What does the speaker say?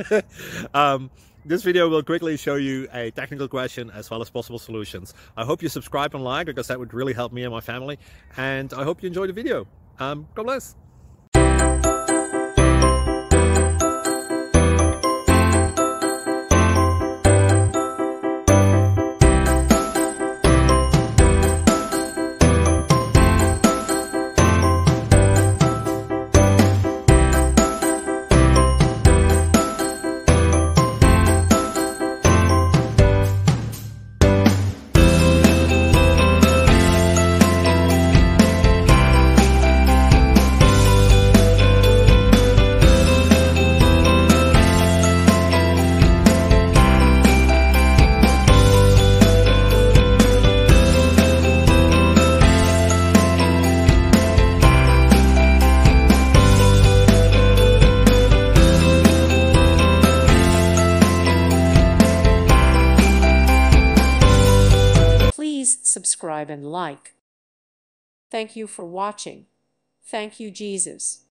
This video will quickly show you a technical question as well as possible solutions. I hope you subscribe and like, because that would really help me and my family. And I hope you enjoy the video. God bless. Please subscribe and like. Thank you for watching. Thank you, Jesus.